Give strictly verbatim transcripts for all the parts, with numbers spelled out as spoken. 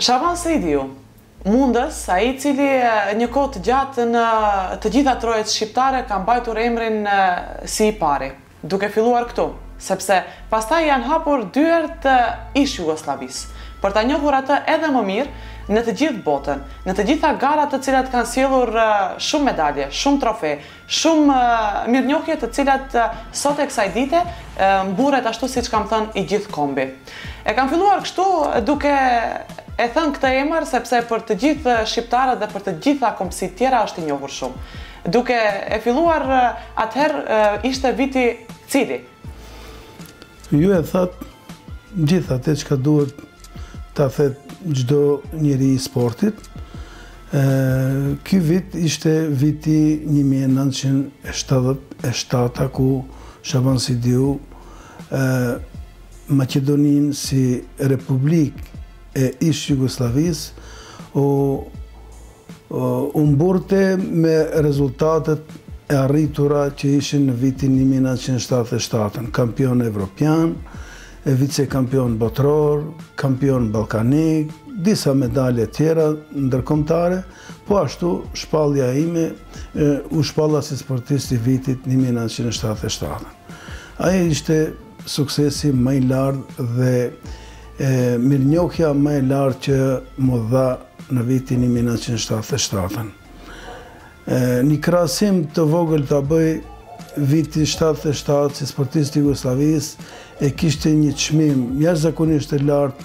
Shaban Saidiu, mundës, ai i cili një kohë të gjatë në të gjitha trojet shqiptare ka mbajtur emrin si i pari, duke filluar këtu, sepse pastaj janë hapur dyert ish Jugosllavisë, për ta njohur atë edhe më mirë në të gjithë botën, në të gjitha garat të cilat kanë sjellur shumë medalje, shumë trofe, shumë mirënjohje të cilat sot e kësaj dite mburret ashtu siç kam thënë i gjithë kombi. E kam filluar kështu duke e thënë këtë emër sepse për të gjithë shqiptarët dhe për të gjitha kombësitë tjera është i njohur shumë. Duke e filluar atëherë ishte viti cili? Ju e thatë gjithë atë që ka duhet ta thet çdo njeri i sportit. Ky vit ishte viti një mijë e nëntëqind e shtatëdhjetë e shtatë ku Shaban Saidiu Maqedoninë si Republikë e ish Jugosllavisë u u mburte me rezultatet e arritura që ishin në vitin një mijë e nëntëqind e shtatëdhjetë e shtatën, kampion evropian, vicekampion botror, kampion ballkanik, disa medalje tjera ndërkombëtare, po ashtu shpallja ime u shpalla si sportist i vitit një mijë e nëntëqind e shtatëdhjetë e shtatën. Ai ishte suksesi më i lartë dhe mirënjohja më e lartë që më dha në vitin një mijë e nëntëqind e shtatëdhjetë e shtatën. Një krahasim të vogël ta bëj viti shtatëdhjetë e shtatë si sportist i Jugosllavisë e kishte një çmim jashtëzakonisht të lartë,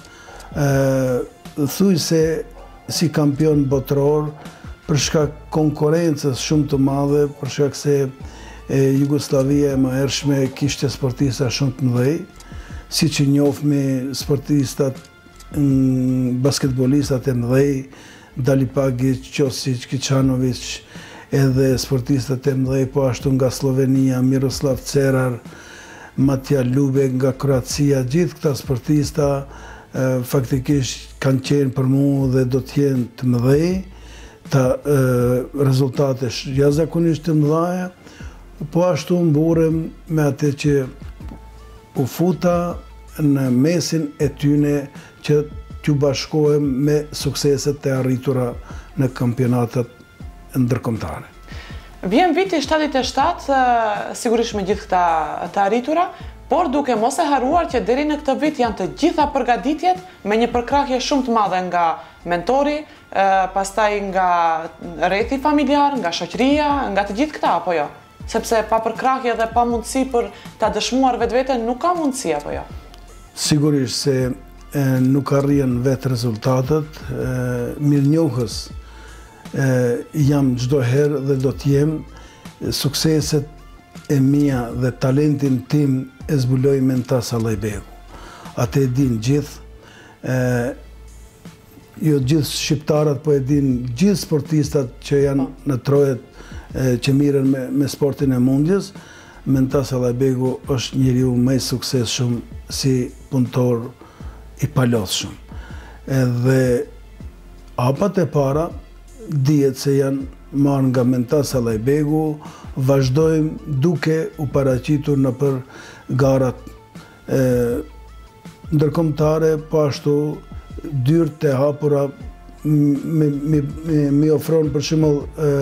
thujse si kampion botror, për shkak konkurrencës shumë të madhe, për shkak se Jugosllavia e mëhershme kishte sportista shumë të mëdhenj, siç i njohmi sportistat, basketbolistat e mëdhenj, Dalipagić, Ćosić, Kićanović, edhe sportistat e mëdhenj po ashtu nga Slovenia, Miroslav Cerar, Matija Ljubek nga Kroacia, gjithë këta sportista faktikisht kanë qenë për mua dhe do të jenë të mëdhenj, ta rezultate jashtëzakonisht të mëdha, po ashtu mburem me atë që u futa në mesin e tyne që t'ju bashkohem me sukseset e arritura në kampionatet ndërkombëtare. Vjen viti shtatëdhjetë e shtatë, sigurisht me gjithë këta të arritura, por duke mos e harruar që deri në këtë vit janë të gjitha përgatitjet me një përkrahje shumë të madhe nga mentori, pastaj nga rrethi familjar, nga shoqëria, nga të gjithë këta, apo jo? Sepse pa përkrahje dhe pa mundësi për ta dëshmuar vetveten nuk ka mundësi, apo jo? Sigurisht se nuk arrin vetë rezultatet, mirënjohës jam çdo herë dhe do të jem, sukseset e mia dhe talentin tim e zbuloj me Mentas Allajbegu. Atë e din gjithë, jo gjithë shqiptarët, po e din gjithë sportistat që janë në trojet që miren me, me sportin e mundjes. Mentas Allajbegu është njeriu më i suksesshëm si punëtor i palodhshëm. Edhe hapat e para dihet se janë marrë nga Mentas Allajbegu, vazhdojmë duke u paraqitur në për garat ndërkombëtare, po ashtu dyert e hapura mi ofron për shembull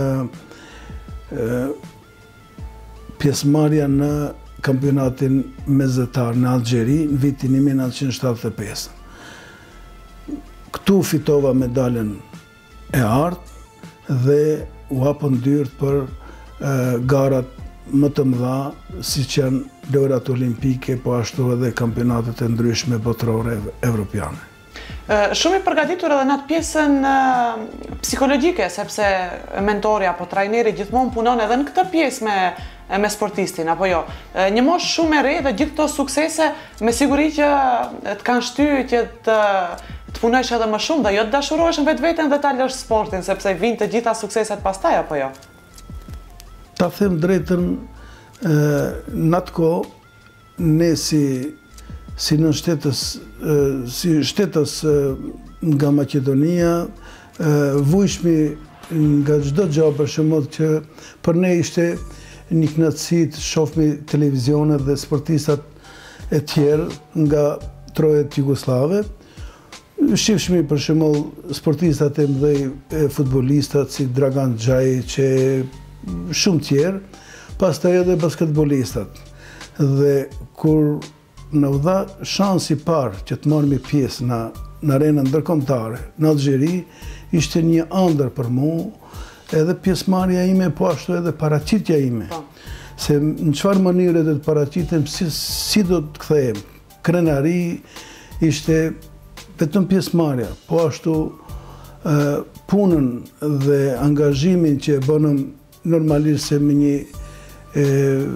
pjesëmarrja në kampionatin mesatar në Alxheri në vitin një mijë e nëntëqind e shtatëdhjetë e pesë. Këtu fitova medaljen e artë dhe u hapën dyert për garat më të mëdha, siç janë lojrat olimpike, po ashtu edhe kampionatet e ndryshme botërore evropiane. Shumë i përgatitur edhe në atë pjesën psikologjike, sepse mentori apo trajneri gjithmonë punon edhe në këtë pjesë me me sportistin, apo jo. Një moshë shumë e re dhe gjithë këto suksese me siguri që të kanë shtyr që të të punojsh edhe më shumë dhe jo të dashurohesh në vetveten dhe ta lësh sportin, sepse vinë të gjitha sukseset pastaj, apo jo? Ta them drejtën, në atë kohë, ne si si në shtetës, si shtetës nga Maqedonia, vujshmi nga çdo gjë për shembull që për ne ishte një kënaqësi të shohmi televizionet dhe sportistat e tjerë nga trojet jugoslave, Shifshmi për shembull sportistat e mëdhej, futbolistat si Dragan Xhajić, shumë tjerë, pastaj edhe basketbolistat. Dhe kur në u dha shansi i parë që të marrmi pjesë në, në arenën ndërkombëtare në Alxhiri, ishte një ëndër për mua, edhe pjesëmarrja ime, po ashtu edhe paraqitja ime. Se në çfarë mënyre do të paraqitem, si, si do të kthehem. Krenari ishte vetëm pjesëmarrja, po ashtu uh, punën dhe angazhimin që e bënëm normalisht se me një e,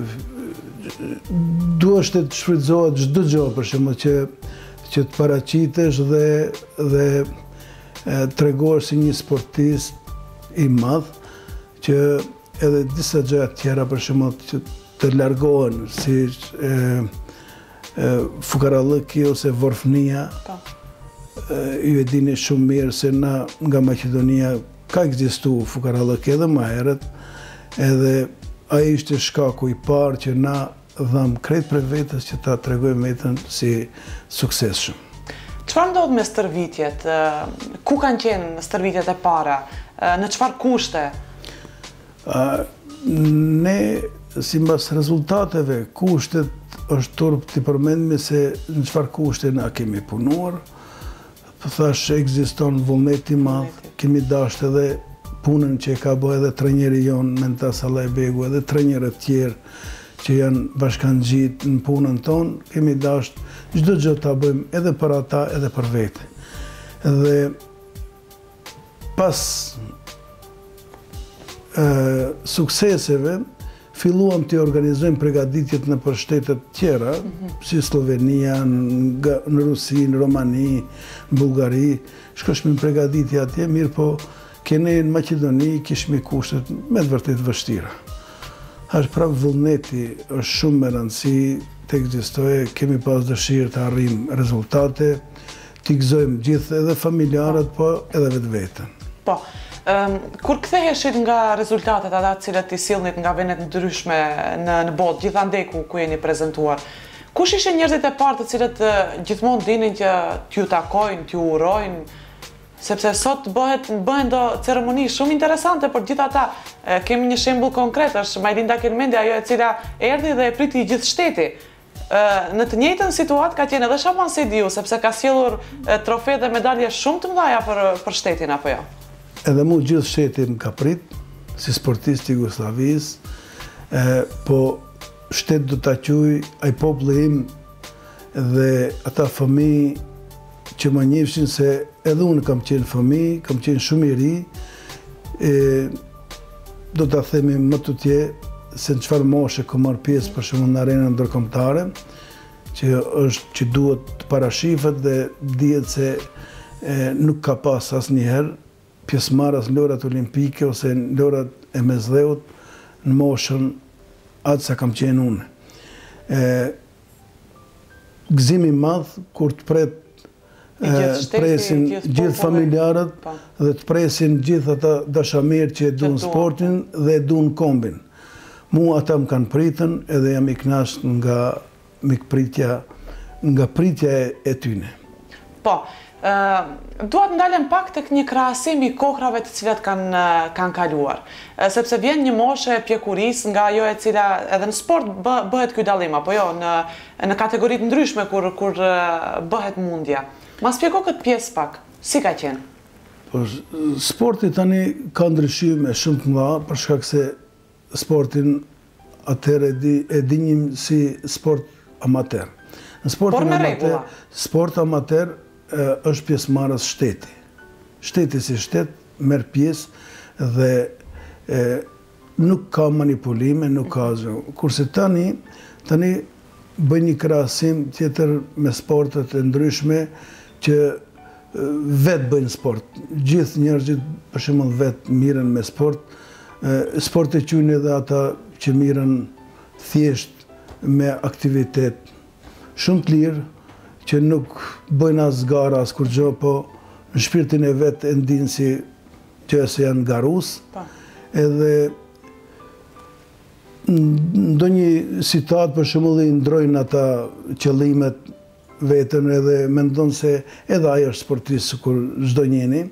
duhesh të shfrytëzohet çdo gjë, për shembull që që të paraqitesh dhe dhe tregohesh si një sportist i madh, që edhe disa gjëra tjera, për shembull, që të largohen, si e, e, fukarallëki ose vorfnia. Ju e dini shumë mirë se na nga Maqedonia ka ekzistuar fukarallëki edhe më herët, edhe ai ishte shkaku i parë që na dham krejt për vetës që ta tregojmë veten si suksesshëm. Çfarë ndodh me stërvitjet? Ku kanë qenë stërvitjet e para? Në çfarë kushte? A, ne, sipas rezultateve, kushtet është turp të përmendme se në çfarë kushte na kemi punuar. Thash, ekziston vullneti i madh, kemi dashur edhe punën që ka bërë edhe trajneri jon Mentas Allajbegu, edhe trajnerët tjerë që janë bashkangjit në punën tonë, kemi dashur çdo gjë ta bëjmë edhe për ata, edhe për vete. Dhe pas e, sukseseve, filluam të organizojmë përgatitjet në për shtetet tjera, mm -hmm. si Slovenia, në, në Rusi, në Romani, në Bullgari. Shkoshme në përgatitje atje, mirë po kene në Maqedoni kishme kushtet me të vërtet vështira. Ashtë prapë vullneti është shumë me rëndësi të ekzistoje, kemi pas dëshirë të arrim rezultate, t'i gëzojmë gjithë edhe familjarët, po edhe vetë vetën. Po, um, kur ktheheshit nga rezultatet ata të cilët i sillnit nga vendet ndryshme në, në botë, gjithandej ku, ku jeni prezentuar, kush ishin njerëzit e parë të cilët uh, gjithmonë dinin që t'ju takojnë, t'ju urojnë, sepse sot bëhet, bëhen do ceremoni shumë interesante për gjithë ata. E, kemi një shembull konkret, është Majlinda Kelmendi, ajo e cila erdhi dhe e priti gjithë shteti. E, në të njëjtën situatë ka qenë edhe Shaban Sejdiu, sepse ka sjellur trofe dhe medalje shumë të mëdha për, për shtetin, apo jo? Edhe mu gjithë shteti më ka prit, si sportist i Jugosllavisë, e, po shtet do ta quaj ai populli im dhe ata fëmijë që më njefshin, se edhe unë kam qenë fëmijë, kam qenë shumë i ri, e, do ta themi më tutje se në çfarë moshe kam marrë pjesë për shembull në arenën ndërkombëtare, që është që duhet të parashifet dhe dihet se e, nuk ka pas asnjëherë pjesëmarrës në lojrat olimpike ose në lojrat e mesdheut në moshën atë sa kam qenë unë. E, gëzimi madh kur të pret Gjithë shteti, presin gjithë familjarët dhe të presin gjithë ata dashamirë që e duan sportin dhe e duan kombin. Mu ata më kanë pritën edhe jam i kënaqur nga mikpritja, nga pritja e, e tyne. Po, uh, duat ndalem pak tek një krahasim i kohërave të cilat kanë kanë kaluar. Uh, sepse vjen një moshë e pjekurisë nga ajo e cila edhe në sport bë, bëhet ky dallim, apo jo, në në kategoritë ndryshme kur kur uh, bëhet mundja. Ma spjego këtë pjesë pak, si ka qenë? Po, sporti tani ka ndryshime shumë të mëdha, për shkak se sportin atëherë e, di, e dinjim si sport amater. Në sportin amater, sport amater e, është pjesëmarrës shteti. Shteti si shtet merr pjesë dhe e, nuk ka manipulime, nuk ka asgjë. Kurse tani, tani bëj një krahasim tjetër me sportet e ndryshme që vetë bëjnë sport. Gjithë njerëzit, për shembull, vetë miren me sport. Sport e quajnë edhe ata që miren thjesht me aktivitet shumë të lirë, që nuk bëjnë as gara, as kur gjë, po në shpirtin e vetë e ndinë si që se janë garus. Edhe ndonjë situatë, për shembull, i ndrojnë ata qëllimet vetën edhe mendon se edhe ajo është sportist kur çdo njeri.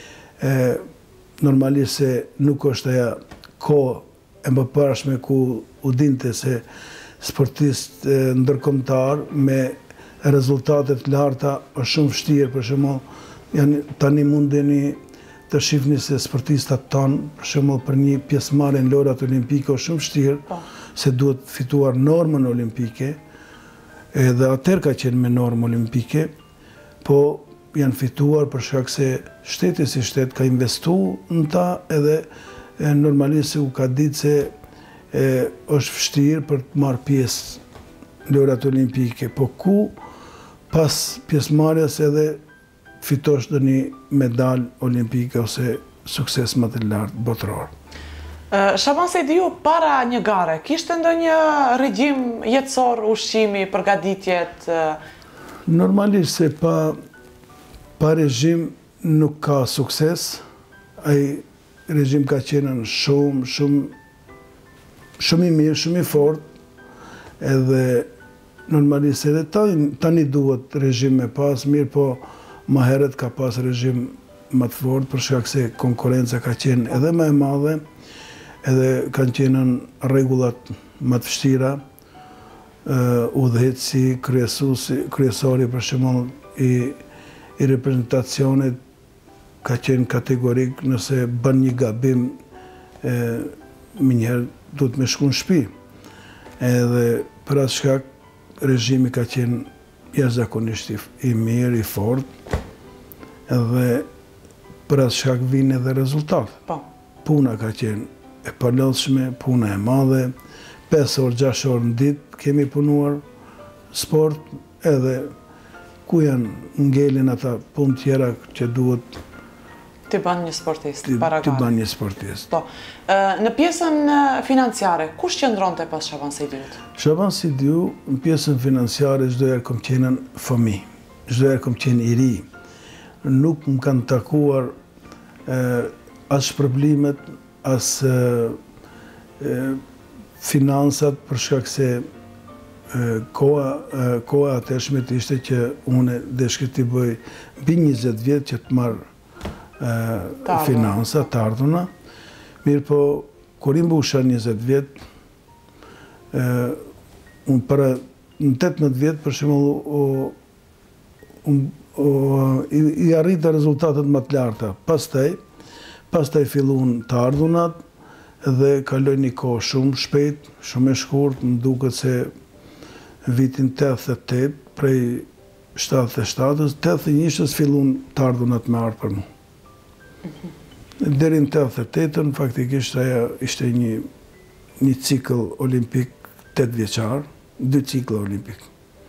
Normalisht se nuk është ajo kohë e mëparshme ku u dinte se sportist ndërkombëtar me rezultatet larta është shumë vështirë, për shembull, janë tani mundeni të shihni se sportistat tonë, për shembull për një pjesëmarrje në lojrat olimpike është shumë vështirë, se duhet fituar normën olimpike, edhe atëherë ka qenë me normë olimpike, po janë fituar për shkak se shteti si shtet ka investuar në ta, edhe normalisht se u ka ditë se është vështirë për të marrë pjesë në lojrat olimpike, po ku pas pjesëmarrjes edhe fitosh dhe një medalë olimpike ose sukses më të lartë botëror. Shaban Sejdiu, para një gare, kishte ndonjë regjim jetësor, ushqimi, përgatitjet? Normalisht se pa, pa regjim nuk ka sukses. Ai regjim ka qenë shumë, shumë, shumë i mirë, shumë i fort, edhe normalisht edhe tani, tani duhet regjim me pas mirë, po më herët ka pas regjim më të fort për shkak se konkurenca ka qenë edhe më e madhe, edhe kanë qenë rregullat më të vështira, udhëheci, kryesuesi, kryesori për shembull i i reprezentacionit ka qenë kategorik, nëse bën një gabim, minjëherë duhet me shku në shtëpi. Edhe për atë shkak regjimi ka qenë jashtëzakonisht i mirë, i fort, edhe për atë shkak vinë edhe rezultat. Puna ka qenë e palodhshme, puna e madhe, pesë orë, gjashtë orë në ditë kemi punuar sport, edhe ku janë ngelin ata punë tjera që duhet Të ban një sportist, para gare. Të ban një sportist. Po. Në pjesën financiare, kush qëndronte pas Shaban Sejdiut? Shaban Sejdiu, në pjesën financiare, çdo herë kom qenë fëmijë, çdo herë kom qenë i ri. Nuk më kanë takuar as shpërblimet, as finansat, për shkak se koha koha atëshmet ishte që unë deshkë të bëj mbi njëzet vjet që të marr finansa, të ardhuna. Mirë po, kur i mbusha njëzet vjet, unë para në tetëmbëdhjetë vjet, për shembull, i arrita rezultatet më të larta. Pastaj, pastaj filluan të ardhunat dhe kaloi një kohë shumë shpejt, shumë e shkurt, më duket se vitin tetëdhjetë e tetë, prej shtatëdhjetë e shtatës, tetëdhjetë e njësh filluan të ardhunat me ardhë për mu. Deri në tetëdhjetë e tetën, faktikisht ajo ishte një një cikël olimpik tetë vjeçar, dy cikël olimpik.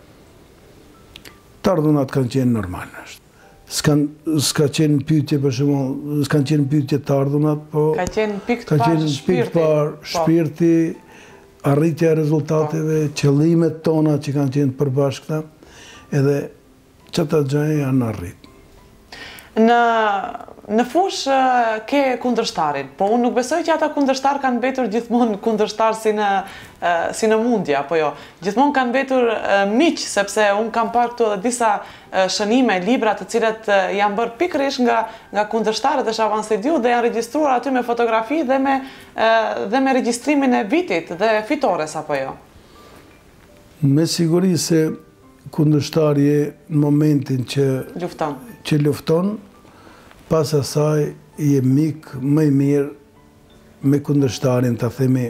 Të ardhunat kanë qenë normale. S'ka qenë pyetje për shembull, s'kan qenë pyetje të ardhunat, po ka qenë pikë të parë shpirti. Shpirti, arritja e rezultateve, qëllimet tona që kanë qenë përbashkëta, edhe çata gjëja janë arrit. Në në fush ke kundërshtarin, po unë nuk besoj që ata kundërshtar kanë mbetur gjithmonë kundërshtar si në si në mundje, apo jo. Gjithmonë kanë mbetur miq, sepse unë kam parë këtu edhe disa shënime, libra të cilat janë bërë pikërisht nga nga kundërshtarët e Shaban Sejdiut dhe janë regjistruar aty me fotografi dhe me dhe me regjistrimin e vitit dhe fitores, apo jo. Me siguri se kundërshtari je në momentin që lufton. që lufton, pas asaj je mik më i mirë me kundërshtarin, ta themi,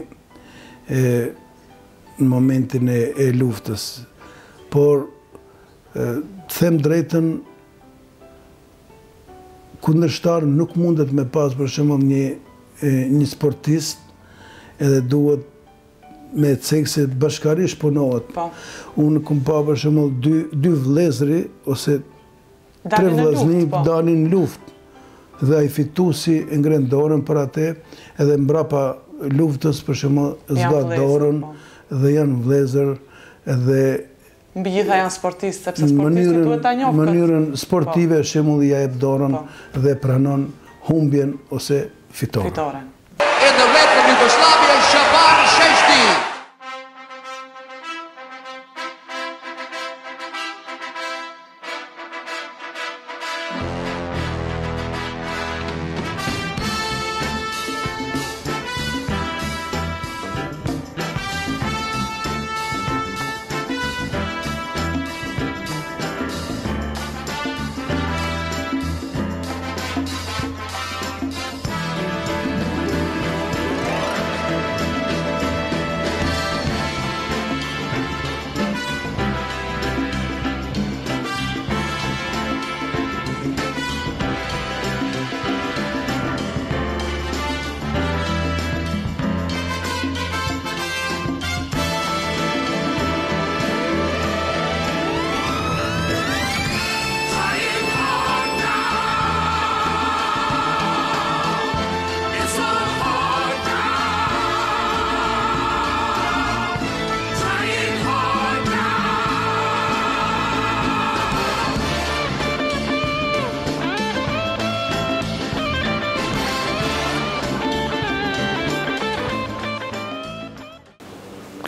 në momentin e, e luftës. Por, të them drejtën, kundërshtar nuk mundet me pas për shembull një, një sportist, edhe duhet me cek se bashkarisht punohet. Unë kom pa për shembull dy, dy vlezri, ose tre vllazni dalin në luftë, dhe ai fituesi e ngren dorën për atë, edhe mbrapa luftës për shembull zbat dorën dhe janë vlezër, edhe mbi gjitha janë sportistë, sepse sportisti duhet ta njohë. Në mënyrën sportive shembull ja jep dorën dhe pranon humbjen ose fitoren. Fitoren. In the red from Yugoslavia, Shaban Sejdiu.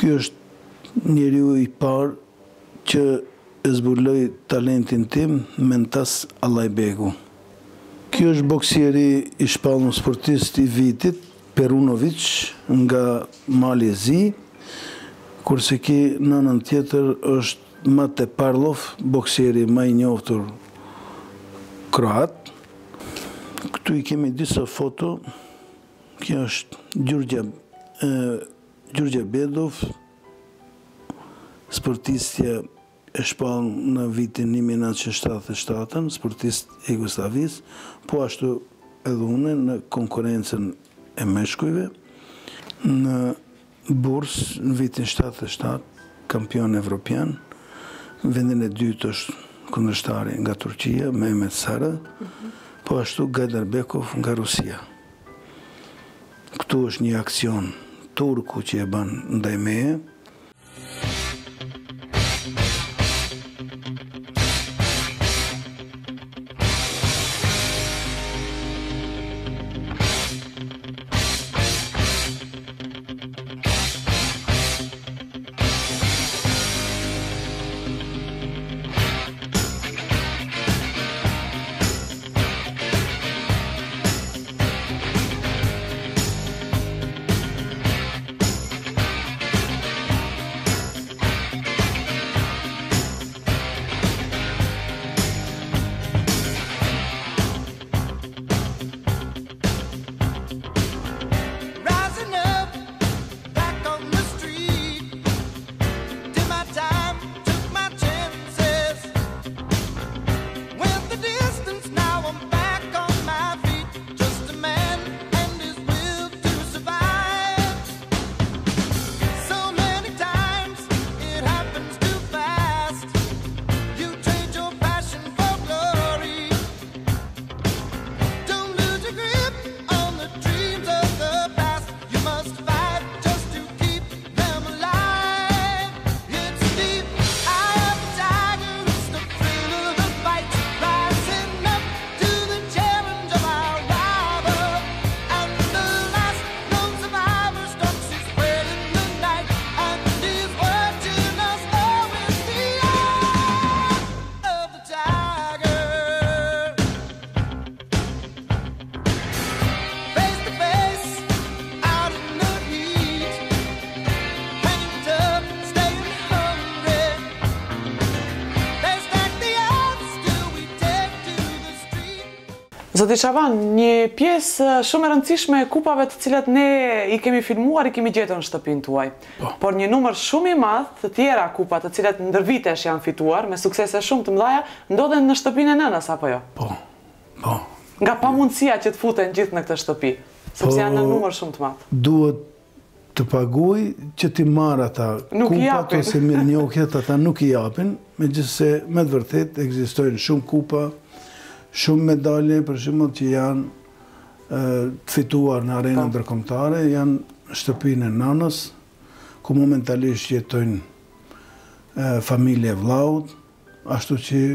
Ky është njeriu i parë që e zbuloi talentin tim Mentas Allajbegu. Ky është boksieri i shpallur sportist i vitit, Perunović nga Mali e Zi, kurse ki nënën tjetër është Mate Parlov, boksieri më i njohur kroat. Këtu i kemi disa foto. Kjo është Gjurgja Gjurgja Bedov, sportistja e shpallur në vitin një mijë e nëntëqind e shtatëdhjetë e shtatën, sportist e Jugosllavisë, po ashtu edhe unë në konkurrencën e meshkujve, në burs në vitin shtatëdhjetë e shtatë, kampion evropian. Vendin e dytë është kundërshtari nga Turqia, Mehmet Sara, po ashtu Gajderbekov nga Rusia. Këtu është një aksion turku që e ban ndaj meje. Zoti Çaban, një pjesë shumë e rëndësishme e kupave të cilat ne i kemi filmuar, i kemi gjetur në shtëpinë tuaj. Po. Por një numër shumë i madh të tjera kupa të cilat ndër vitesh janë fituar me suksese shumë të mëdha, ndodhen në shtëpinë e nënës apo jo? Po. Po. Nga pamundësia që të futen gjithë në këtë shtëpi, sepse janë në numër shumë të madh. Duhet të paguaj që ti marr ata kupat ose mirënjohjet, ata nuk i japin, megjithëse me të vërtetë ekzistojnë shumë kupa, shumë medalje, për shembull, që janë të fituar në arenën ndërkombëtare, janë në shtëpinë e nënës, ku momentalisht jetojnë familje vllaut, ashtu që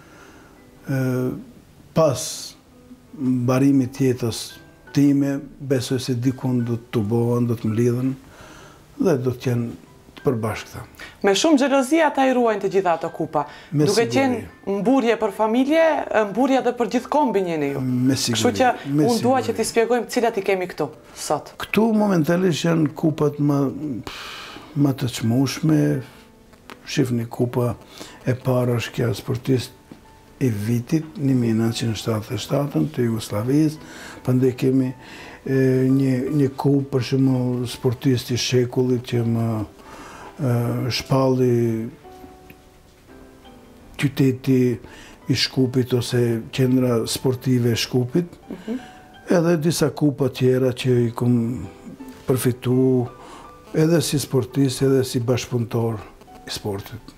pas mbarimit të jetës time, besoj se dikun do të tubohen, do të mlidhen dhe do të jenë të përbashkëta. Me shumë xhelozi ata i ruajnë të gjitha ato kupa. Duke qenë mburje për familje, mburje edhe për gjithë kombin jeni ju. Me siguri. Kështu që unë dua që t'i shpjegojmë cilat i kemi këtu sot. Këtu momentalisht janë kupat më më të çmueshme. Shifni, kupa e parë është kjo sportist i vitit një mijë e nëntëqind e shtatëdhjetë e shtatën të Jugosllavisë. Prandaj kemi një një kupë për shembull sportist i shekullit që më shpalli qyteti i Shkupit ose qendra sportive e Shkupit, edhe disa kupa tjera që i kom përfitu edhe si sportist, edhe si bashkëpunëtor i sportit.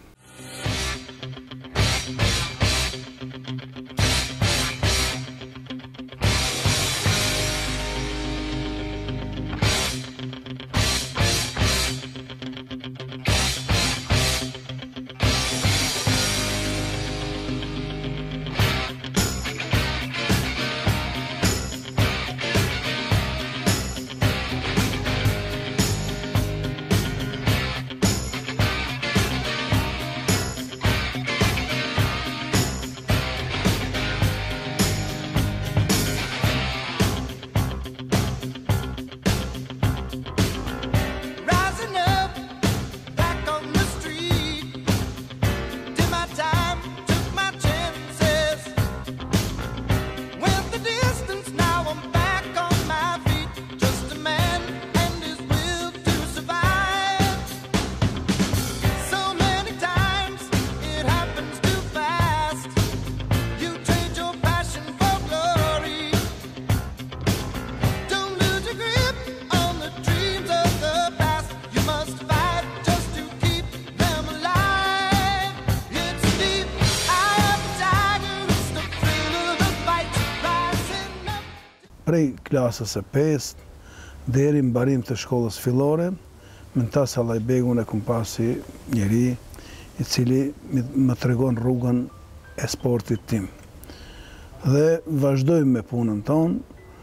prej klasës e pesë deri në mbarim të shkollës fillore, Mentas Allajbegu e kam pasi njeri i cili më tregon rrugën e sportit tim. Dhe vazhdojmë me punën tonë,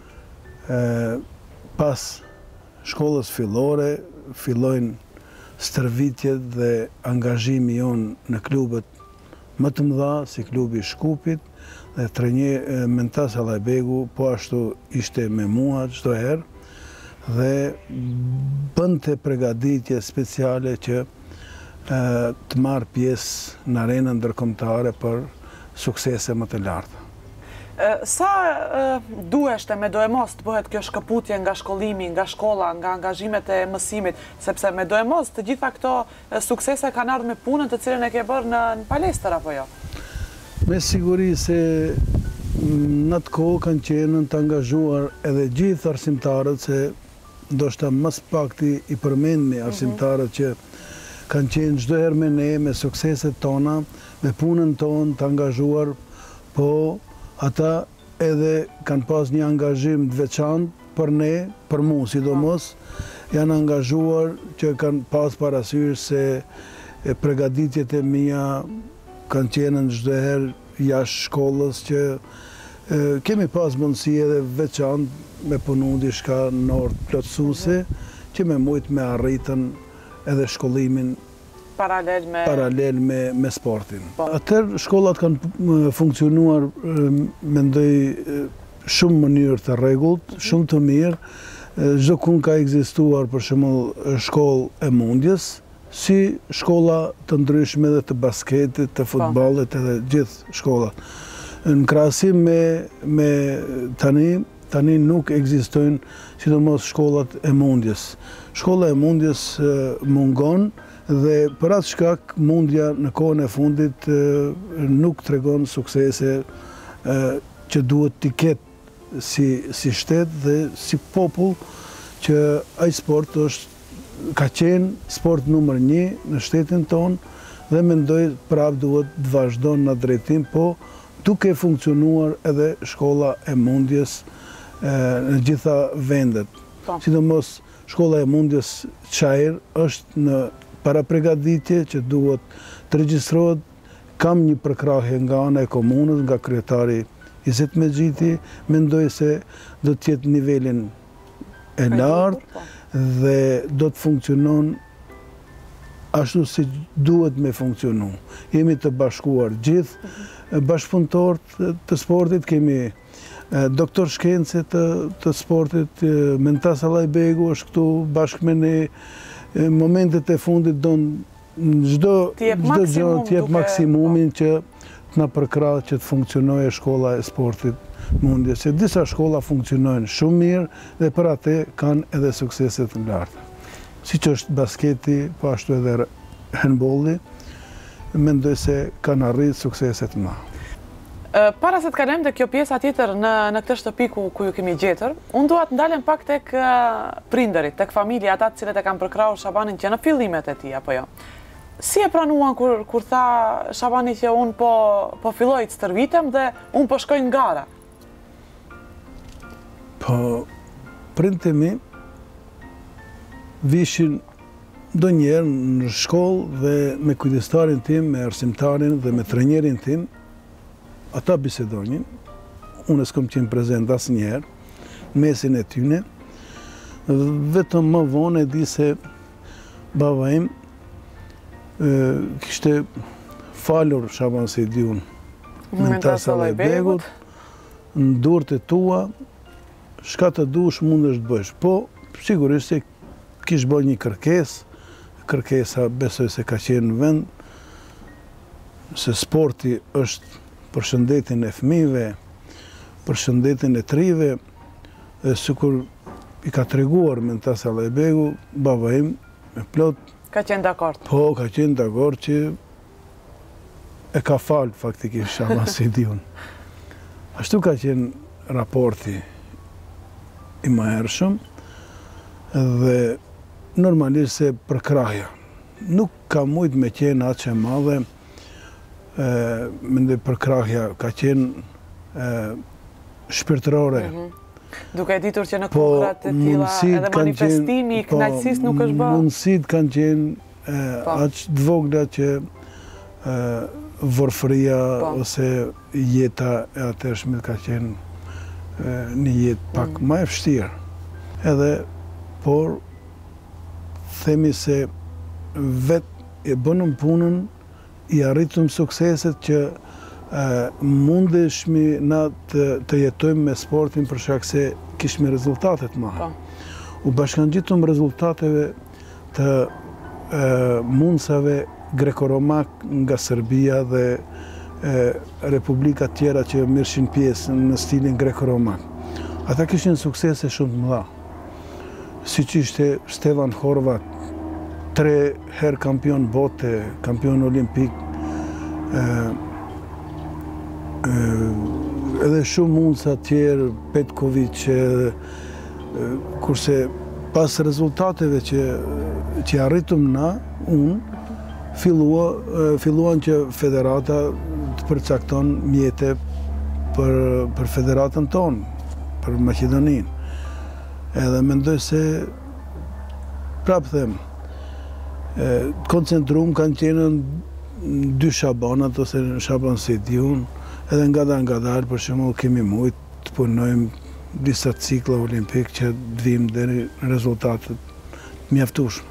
pas shkollës fillore, fillojnë stërvitjet dhe angazhimi jonë në klubet më të mëdha, si klubi i Shkupit, dhe trajner Mentas Allajbegu po ashtu ishte me mua çdo herë dhe bënte përgatitje speciale që të marrë pjesë në arenën ndërkombëtare për suksese më të larta. Sa duheshte me dojmos të bëhet kjo shkëputje nga shkollimi, nga shkolla, nga angazhimet e mësimit, sepse me dojmos të gjitha këto suksese kanë ardhur me punën të cilën e ke bërë në palestër apo jo? Me siguri se në atë kohë kanë qenë të angazhuar edhe gjithë arsimtarët, se ndoshta më së pakti i përmendni arsimtarët që kanë qenë çdo herë me ne, me sukseset tona, me punën tonë të angazhuar, po ata edhe kanë pas një angazhim të veçantë për ne, për mua sidomos, janë angazhuar që kanë pas parasysh se përgatitjet e mia kanë qenë çdo herë jashtë shkollës, që e, kemi pas mundësi edhe veçantë me punu diçka në orë plotësuese, që me mujt me arritën edhe shkollimin paralel me, paralel me, me sportin. Atëherë shkollat kanë funksionuar, mendoj, shumë mënyrë të rregullt, shumë të mirë. Çdo kund ka ekzistuar për shembull shkollë e mundjes, si shkolla të ndryshme dhe të basketit, të futbollit, edhe gjithë shkollat. Në krahasim me, me tani, tani nuk ekzistojnë sidomos shkollat e mundjes. Shkolla e mundjes mungon dhe për atë shkak mundja në kohën e fundit nuk tregon suksese që duhet t'i ketë si, si shtet dhe si popull, që ai sport është ka qenë sport numër një në shtetin tonë dhe mendoj prap duhet të vazhdon në drejtim, po duke funksionuar edhe shkolla e mundjes në gjitha vendet. Sidomos shkolla e mundjes Çajër është në parapregaditje që duhet të regjistrohet. Kam një përkrahje nga ana e komunës, nga kryetari Izet Mexhiti, mendoj se do të jetë nivelin e lartë dhe do të funksionon ashtu si duhet me funksionu. Jemi të bashkuar gjithë bashkëpunëtorët të sportit, kemi doktor shkence të, të sportit, Mentas Allajbegu është këtu bashkë me ne, momentet e fundit do në çdo gjë të jep maksimumin që të na përkrah që të funksionojë shkolla e sportit mundjes. Se disa shkolla funksionojnë shumë mirë dhe për atë kanë edhe suksese të larta. Siç është basketi, po ashtu edhe handbolli, mendoj se kanë arritur suksese të mëdha. Para se të kalojmë te kjo pjesa tjetër në në këtë shtëpi ku ku ju kemi gjetur, unë dua të ndalem pak tek prindërit, tek familja, ata të cilët e kanë përkrahur Shabanin që në fillimet e tij apo jo. Si e pranuan kur kur tha Shabani që unë po po filloj të stërvitem dhe unë po shkoj në gara? Po prindët e mi vishin ndonjëherë në shkollë dhe me kujdestarin tim, me arsimtarin dhe me trajnerin tim, ata bisedonin, unë s'kam qenë prezent asnjëherë në mesin e tyne, vetëm më vonë e di se baba im kishte falur Shaban Sejdiun, Mentas Allajbegut, në durët e tua, shka të dush mundesh të bësh. Po, sigurisht se kish bërë një kërkes, kërkesa besoj se ka qenë në vend, se sporti është për shëndetin e fëmijëve, për shëndetin e trive, dhe sikur i ka treguar Mentas Allajbegu, baba im me plot. Ka qenë dakord? Po, ka qenë dakord që e ka falë faktikisht Shaban Sejdiun. Ashtu ka qenë raporti i mëhershëm dhe normalisht se përkrahja. Nuk ka mujt me qenë atë që e madhe, mendoj përkrahja ka qenë shpirtërore. Duke ditur që në kohrat e tilla edhe manifestimi i kënaqësisë nuk është bërë. Mundësit kanë qenë aq të vogla që vorfëria ose jeta e atërshme ka qenë një jetë pak më e vështirë. Edhe, por, themi se vetë e bënëm punën, i arritëm sukseset që mundeshmi na të jetojmë me sportin për shkak se kishme rezultatet mëha. U bashkangjitëm rezultateve të mundësave greko-romak nga Serbia dhe republika tjera që mërëshin pjesë në stilin greko-romak. Ata kishin suksese shumë të mëdha. Si që ishte Stevan Horvat, tre herë kampion bote, kampion olimpik, edhe shumë mundësa tjerë, Petkovic, kurse pas rezultateve që arritëm na, unë, filluan që federata të përcakton mjete për federatën tonë, për Maqedoninë. Edhe mendoj se, prapë them, koncentrum kanë qenë në dy shabanat ose në shaban Sidiun, edhe nga da nga dalë, për shumë kemi mujtë të punojmë disa cikla olimpik që të vim dhe në rezultatet mjaftueshme.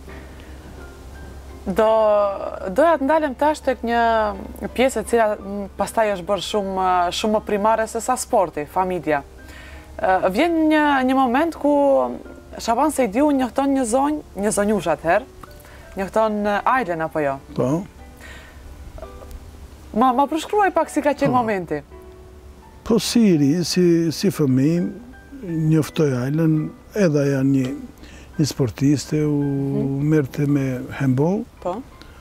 Doja të ndalem tash tek një pjesë e cila pastaj është bërë shumë shumë më primare se sa sporti, familja. Vjen një një moment ku Shaban Sejdiu njofton një zonjë, një zonjush atëherë, njofton Ajlen apo jo? Po. Ma ma përshkruaj pak si ka qenë momenti. Po si i ri, si si fëmijë, njoftoj Ajlen, edhe ajo një një sportiste, u merte me handball. Po.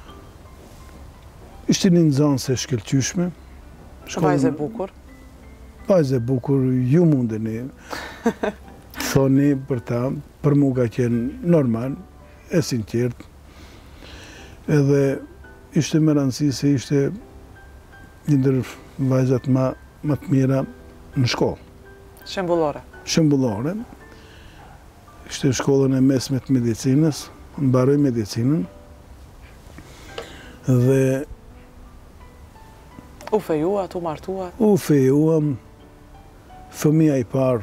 Ishte një nxënëse shkëlqyshme. Vajzë e bukur. Vajzë e bukur, ju mundeni. Thoni për ta, për mu ka qenë normal, e sinqert. Edhe ishte me rëndësi se ishte një ndër vajzat më më të mira në shkollë. Shembullore. Shembullore. Ishte shkollën e mesme të medicinës, mbaroi medicinën. Dhe u fejuat, u martuat? U fejuam, fëmija i parë,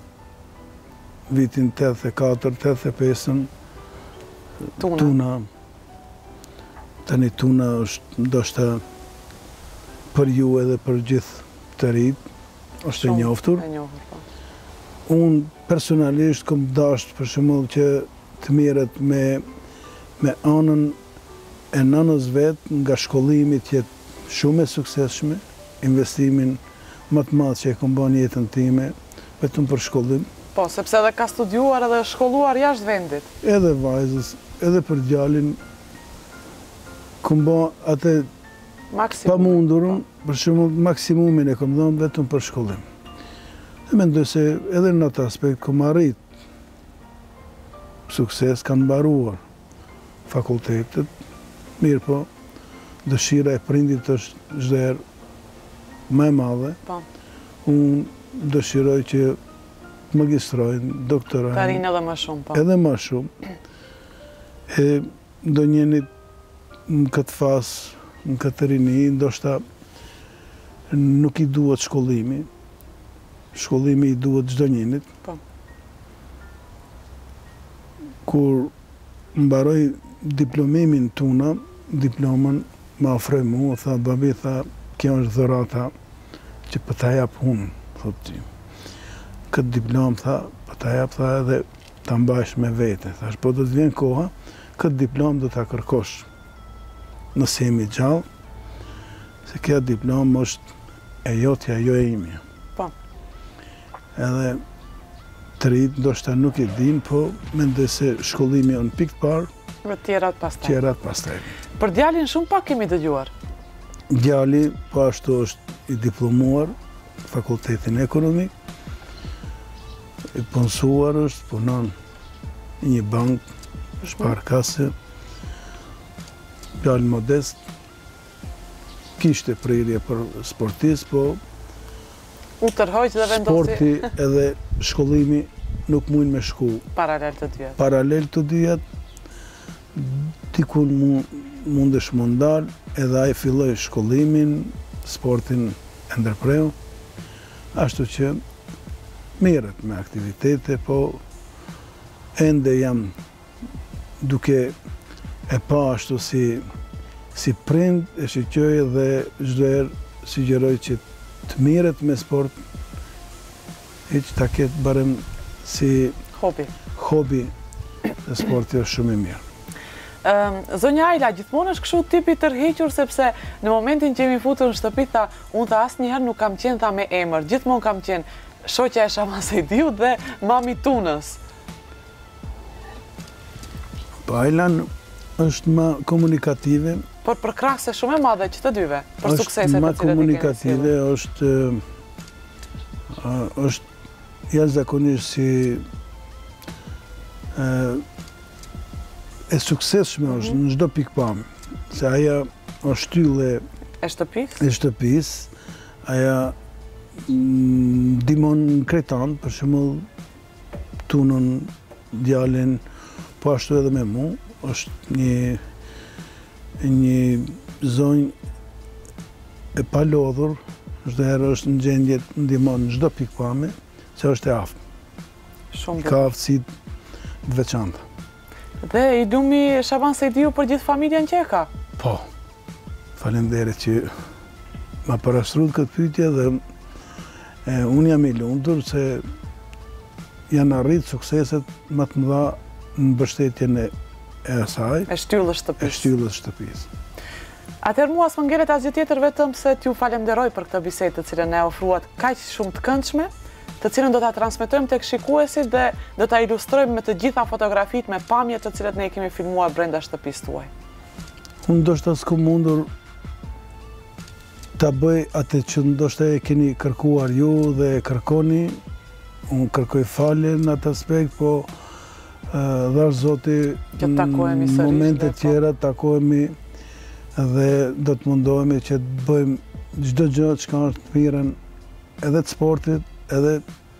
vitin tetëdhjetë e katër tetëdhjetë e pesë, Tuna. Tuna. Tani Tuna është ndoshta për ju edhe për gjithë të rinjt, është e njohur. E njohur, po. Unë personalisht kom dashur për shembull që të merret me me anën e nënës vet nga shkollimi të jetë shumë e suksesshme, investimin më të madh që e kam bën jetën time vetëm për shkollim. Po, sepse edhe ka studiuar edhe shkolluar jashtë vendit. Edhe vajzës, edhe për djalin kam bën atë pamundurën, për shembull maksimumin e kam dhënë vetëm për shkollim. E mendoj se edhe në atë aspekt kam arrit sukses, kanë mbaruar fakultetet, mirë po, dëshira e prindit është çdo herë më e madhe. Po. Unë dëshiroj që të magistrojnë, doktorojnë. Të arrijnë edhe më shumë, po. Edhe më shumë. E ndonjënit në këtë fazë, në këtë rini, ndoshta nuk i duhet shkollimi. Shkollimi i duhet çdo njënit. Po. Kur mbaroj diplomimin Tuna, diplomën më ofroi mua, tha babi, tha, kjo është dhurata që po ta jap unë, thotë ti. Këtë diplomë, tha, po ta jap, tha, edhe ta mbash me vete. Thash, po do të vjen koha, këtë diplomë do ta kërkosh nëse jemi gjallë, se kjo diplomë është e jotja, jo e imja. Po. Edhe të rinjt ndoshta nuk e din, po mendoj se shkollimi on pikë parë, dhe tjerat pastaj. Tjerat pastaj. Për djalin shumë pak kemi dëgjuar. Djali po ashtu është i diplomuar fakultetin ekonomik, i punësuar është, punon në një bank, shparkase, djali modest, kishte prirje për sportist, po U tërhoq dhe vendosi... Sporti edhe shkollimi nuk mund me shku paralel të dyja. Paralel të dyja, dikun mundesh më ndal, edhe ai filloi shkollimin, sportin e ndërpreu, ashtu që merret me aktivitete, po ende jam duke e pa ashtu si si prind e shqyqoj dhe çdo herë sugjeroj që të merret me sport, hiç ta ketë barem si hobi. Hobi, dhe sporti është shumë i mirë. Zonja Ajla, gjithmonë është kështu tipi tërhequr, sepse në momentin që jemi futur në shtëpi, tha, unë tha asnjëherë nuk kam qenë tha me emër, gjithmonë kam qenë shoqja e Shaban Sejdiut dhe mami Tunës. Po Ajlan është më komunikative. Por për krah se shumë e madhe që të dyve, për sukseset është më të cilat i keni komunikative, është është jashtëzakonisht si e suksesshme është në çdo pikpamje, se ajo është shtyllë e shtëpisë. E shtëpisë, ajo ndihmon kretan, për shembull Tunën, djalin, po ashtu edhe me mua, është një një zonjë e palodhur, çdo herë është në gjendje të ndihmon në çdo pikpamje, se është e aftë. Shumë ka aftësi të veçanta. Dhe i lumi Shaban Sejdiu për gjithë familjen që e ka? Po, faleminderit që ma parashtrut këtë pyetje dhe e, unë jam i lumtur se janë arrit sukseset më të mëdha në mbështetjen e e asaj. E shtyllës shtëpisë. E shtyllës shtëpisë. Atëherë mua s'më ngjelet asgjë tjetër vetëm se t'ju falenderoj për këtë bisedë të cilën e ofruat kaq shumë të këndshme, të cilën do ta transmetojmë tek shikuesit dhe do ta ilustrojmë me të gjitha fotografitë me pamjet të cilat ne i kemi filmuar brenda shtëpisë tuaj. Unë ndoshta s'kam mundur ta bëj atë që ndoshta e keni kërkuar ju dhe e kërkoni. Unë kërkoj falje në atë aspekt, po dhash Zoti në momente tjera takohemi dhe do të mundohemi që të bëjmë çdo gjë që ka të mirën edhe të sportit, edhe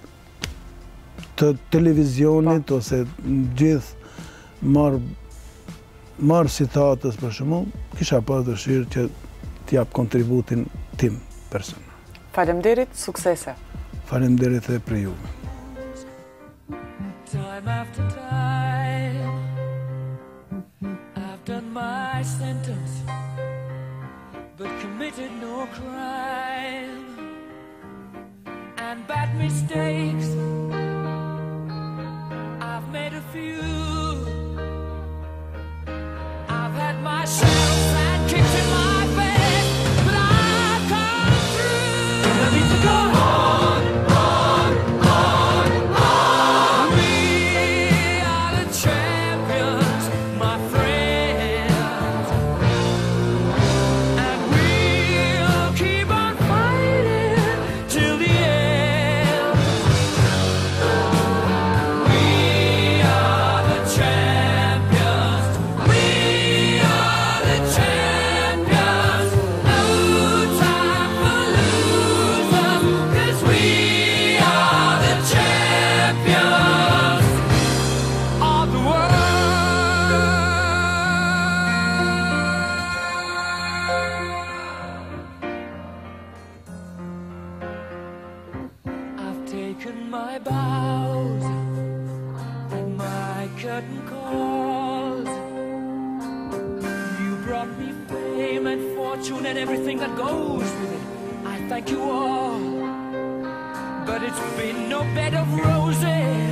të televizionit, ose gjithë marë marë citatës për shembull, kisha pas dëshirë që t'jap kontributin tim personal. Faleminderit, suksese. Faleminderit edhe për ju. Time after time, I've done my sentence, but committed no crime. And bad mistakes, I've made a few. I've had my shells and kicked in my bed, but I've come through. I need to go on, on, on, on. We are the champions, my friends, and we'll keep on fighting till the end. We are the champions. We are the champions. No time for losers, 'cause we are the champions of the world. I've taken my bows and my curtain calls. You brought me fame and fortune and everything that goes with it. I thank you all, but it's been no bed of roses.